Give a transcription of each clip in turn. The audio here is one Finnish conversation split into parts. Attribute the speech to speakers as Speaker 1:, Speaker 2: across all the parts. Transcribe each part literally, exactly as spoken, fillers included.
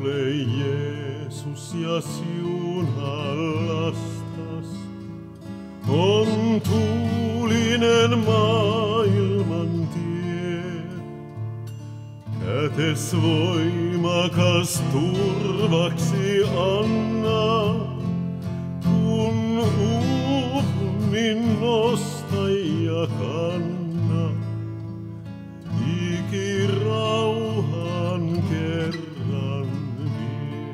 Speaker 1: Tule Jeesus ja siunaa lastas. On tuulinen maailman tie. Kätes voimakas turvaksi anna. Kun uupun, niin nosta ja kanna. Ikirauhan kerran vie.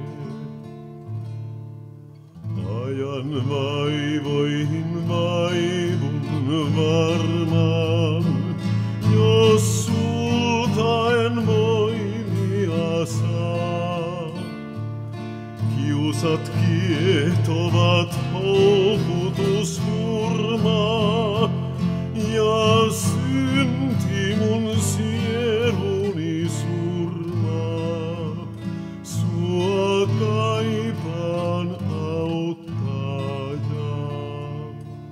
Speaker 1: Ajan vaivoihin vaivun varmaan, jos sulta en voimia saa. Kiusat kiehtovat, houkutus hurmaa, ja synti mun sieluni surmaa. Sua kaipaan auttajaa.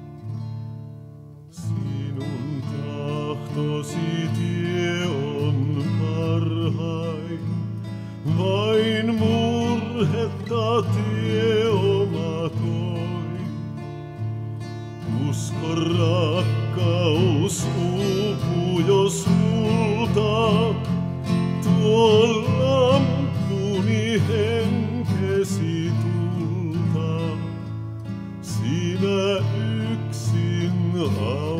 Speaker 1: Sinun tahtosi tie on parhain, vain murhetta tie oma toi. Usko rakkaus uupuu jo sulta, tuo lampuni henkesi tulta, sinä yksin